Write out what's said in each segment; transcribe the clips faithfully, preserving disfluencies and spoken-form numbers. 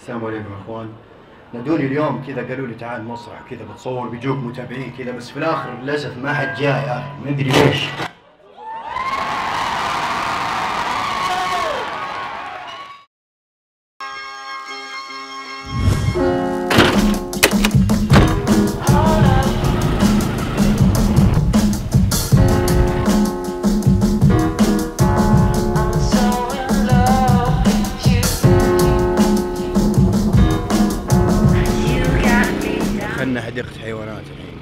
السلام عليكم يا اخوان. نادوني اليوم كذا قالوا لي تعال مسرح كذا بتصور بيجوك متابعين كذا، بس في الاخر للاسف ما حد جاء يا اخي، ما ادري ليش. دخلنا حديقة حيوانات الحين.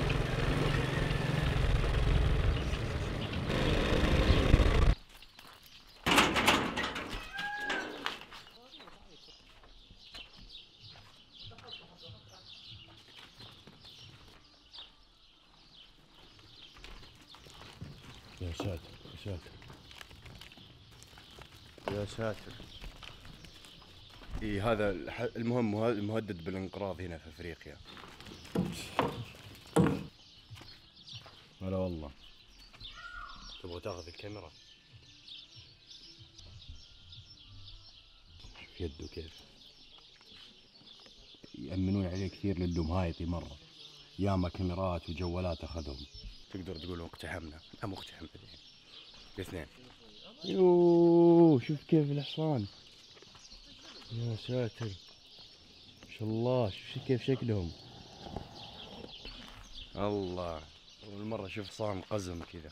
يا ساتر يا ساتر يا ساتر. اي هذا المهم المهدد بالانقراض هنا في افريقيا. هلا والله. تبغى تاخذ الكاميرا؟ شوف يده كيف. يأمنون عليه كثير لانه مهايطي مرة. ياما كاميرات وجوالات اخذهم. تقدر تقول اقتحمنا، لا مو اقتحمنا الاثنين. يوه شوف كيف الحصان. يا ساتر ما شاء الله، شوف كيف شكلهم. الله أول مرة أشوف حصان قزم كذا.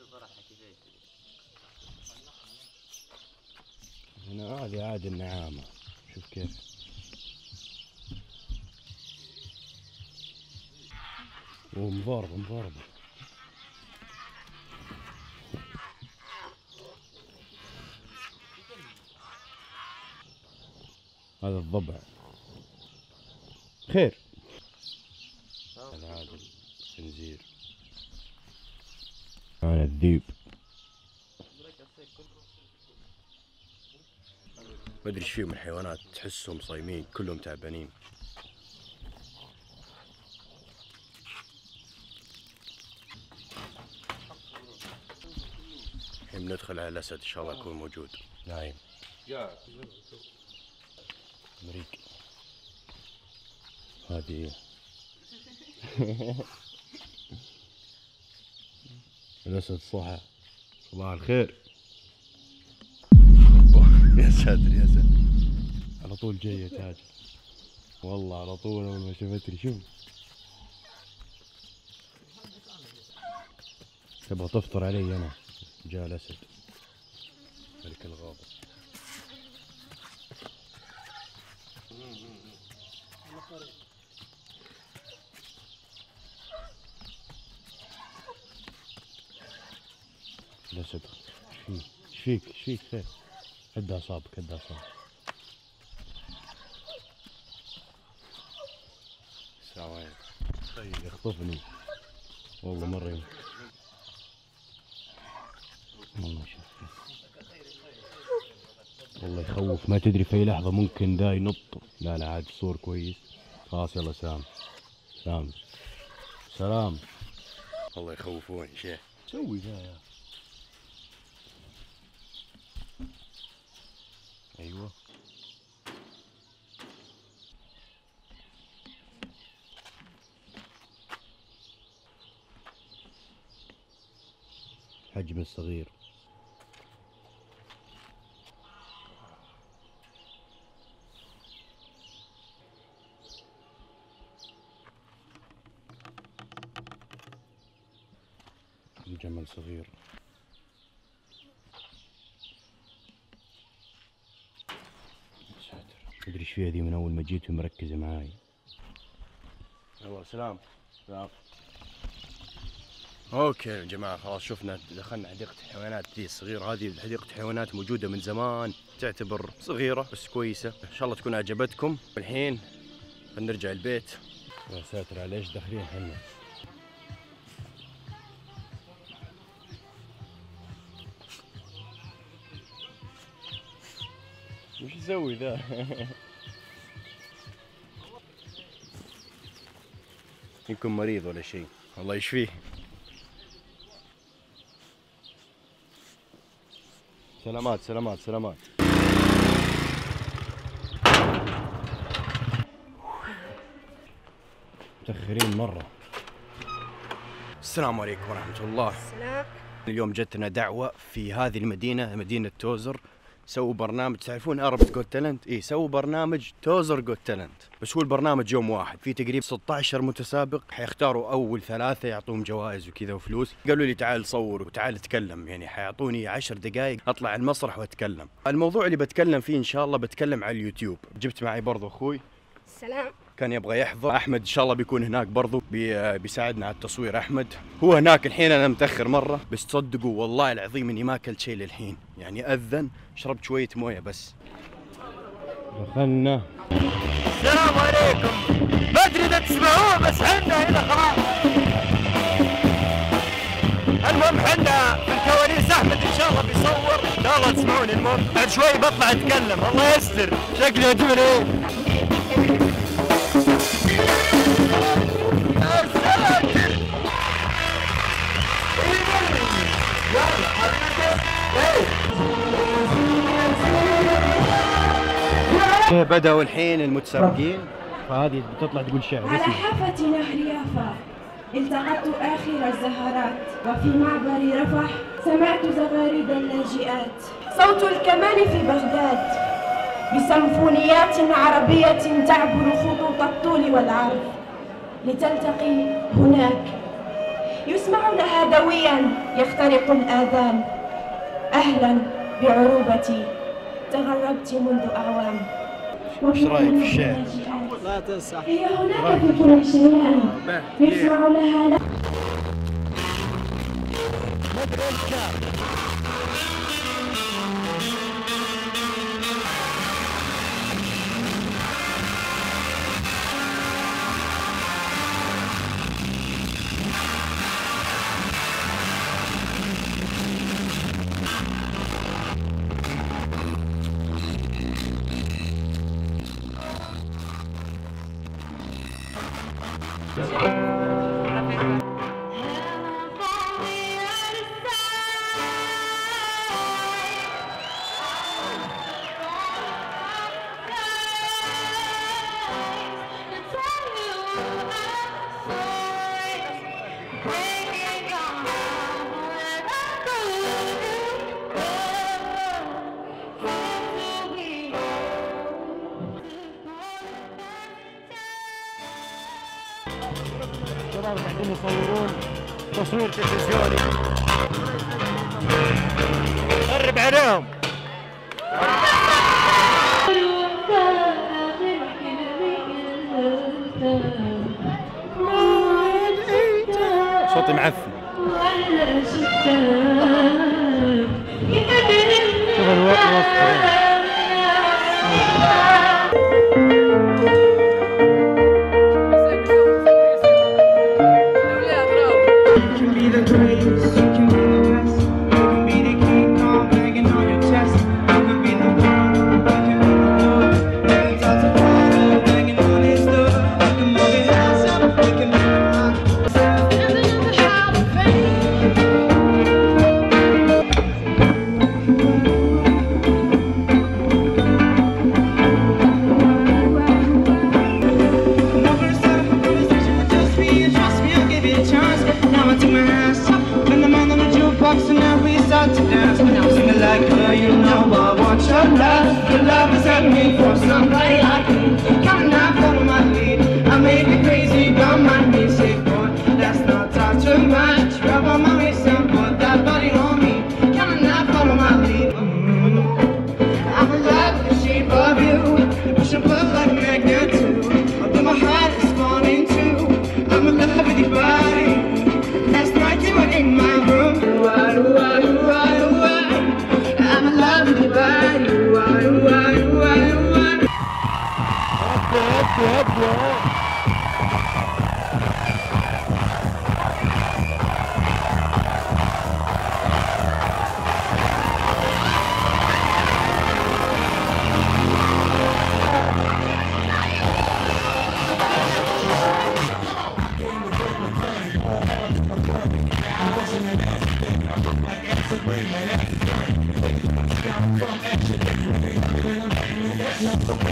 هنا هذه عاد النعامة، شوف كيف. ومضاربة مضاربة. هذا الضبع خير. هذا عاد الخنزير. هذا الذيب. ما ادري ايش فيهم الحيوانات، تحسهم صايمين كلهم تعبانين. الحين بندخل على الاسد ان شاء الله يكون موجود نايم. مريق. هذه الاسد صحى. صباح الخير. يا ساتر يا ساتر، على طول جاي يا تاج والله، على طول اول ما شفتني. شوف تبغى تفطر علي انا. جاء الاسد ملك الغابة. الاسد ايش فيك ايش فيك خير؟ هد اعصابك هد اعصابك. السلام عليكم. طيب يخطفني والله مرة يوم. والله شوف والله يخوف، ما تدري في اي لحظة ممكن ذا ينط. لا لا عاد صور كويس. خلاص يلا سلام سلام سلام. والله يخوفون شيخ. سوي ذا يا ايوه. حجم الصغير. الجمل صغير. مدري ايش فيها ذي، من اول ما جيت ومركزة معاي. يلا سلام سلام. اوكي يا جماعة خلاص شفنا دخلنا حديقة الحيوانات ذي الصغيرة. هذه حديقة حيوانات موجودة من زمان، تعتبر صغيرة بس كويسة. ان شاء الله تكون عجبتكم. الحين بنرجع البيت. يا ساتر على ايش داخلين احنا. وش يسوي ذا؟ يكون مريض ولا شيء، الله يشفيه. سلامات سلامات سلامات. متأخرين مرة. السلام عليكم ورحمة الله. السلام. اليوم جتنا دعوة في هذه المدينة، مدينة توزر، سووا برنامج. تعرفون أربت جوت تالنت؟ إيه، سووا برنامج توزر جوت تالنت، بس هو البرنامج يوم واحد، في تقريبا ستة عشر متسابق، حيختاروا أول ثلاثة يعطوهم جوائز وكذا وفلوس. قالوا لي تعال صور وتعال تكلم، يعني حيعطوني عشر دقائق أطلع المسرح وأتكلم. الموضوع اللي بتكلم فيه إن شاء الله بتكلم على اليوتيوب. جبت معي برضو أخوي السلام. كان يبغى يحضر. احمد ان شاء الله بيكون هناك برضو، بي بيساعدنا على التصوير. احمد هو هناك الحين، انا متاخر مره، بس تصدقوا والله العظيم اني ما اكلت شيء للحين، يعني اذن شربت شويه مويه بس. دخلنا. السلام عليكم. ما ادري اذا تسمعوه بس حنا هنا خلاص. المهم حنا في الكواليس، احمد ان شاء الله بيصور، ان شاء الله تسمعوني. المهم بعد شوي بطلع اتكلم، الله يستر. شكلي ادري ايه. بدأوا الحين المتسابقين، فهذه بتطلع تقول شعر. على حافة نهر يافا التقطت آخر الزهرات، وفي معبر رفح سمعت زغاريد اللاجئات. صوت الكمان في بغداد بسمفونيات عربية تعبر خطوط الطول والعرض لتلتقي هناك. يسمع لها دويا يخترق الآذان. أهلا بعروبتي، تغربت منذ أعوام. ايش رايك في الشعر؟ لا تنسى هي هناك في كل شيء يسمع لها لا. الشباب قاعدين يصورون تصوير تلفزيوني. قرب عليهم. صوتي معفن. شغل وقت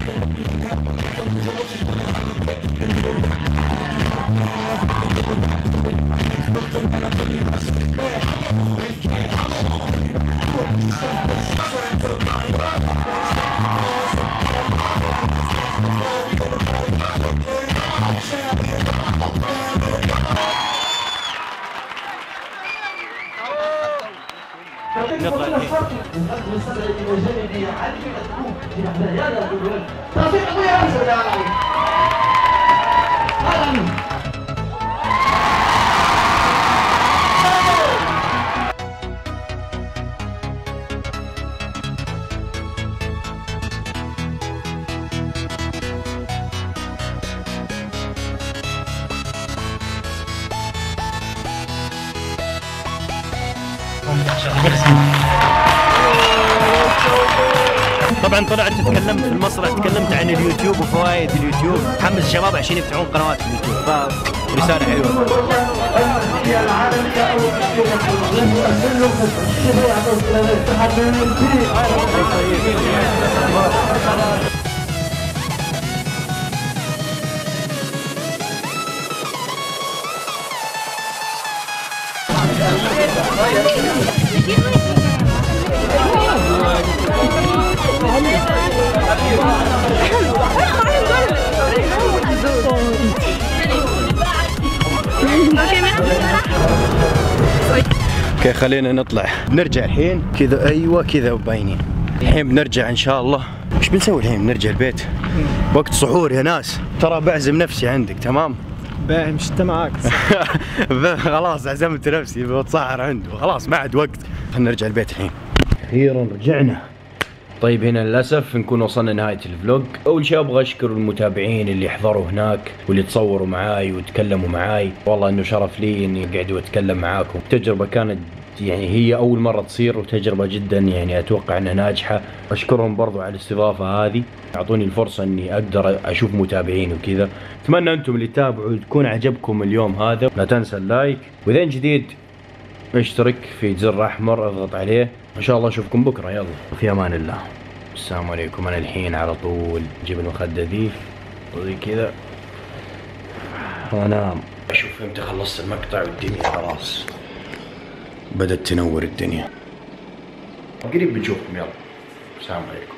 طبعا طلعت تكلمت في المسرح، تكلمت عن اليوتيوب وفوائد اليوتيوب، حمس الشباب عشان يفتحون قنوات في اليوتيوب، فرسالة حلوة. اوكي خلينا نطلع، بنرجع الحين كذا. ايوه كذا وباينين. الحين بنرجع ان شاء الله. ايش بنسوي الحين؟ بنرجع البيت وقت سحور يا ناس، ترى بعزم نفسي عندك. تمام؟ باهي مش انت معاك. خلاص عزمت نفسي بتسحر عنده، خلاص ما عاد وقت. خلينا نرجع البيت الحين. اخيرا رجعنا. طيب هنا للاسف نكون وصلنا نهايه الفلوج. اول شيء ابغى اشكر المتابعين اللي حضروا هناك واللي تصوروا معاي وتكلموا معاي، والله انه شرف لي اني قاعد واتكلم معاكم. التجربه كانت يعني هي اول مره تصير، وتجربه جدا يعني اتوقع انها ناجحه. اشكرهم برضو على الاستضافه هذه، اعطوني الفرصه اني اقدر اشوف متابعين وكذا. اتمنى انتم اللي تتابعوا تكون عجبكم اليوم هذا. لا تنسى اللايك، واذا جديد اشترك في زر احمر اضغط عليه. ان شاء الله اشوفكم بكره. يلا في امان الله، السلام عليكم. انا الحين على طول جيب المخدة ذي وزي كذا وانام. اشوف امتى خلصت المقطع والدنيا خلاص بدأت تنور الدنيا. قريب بنشوفكم. يلا السلام عليكم.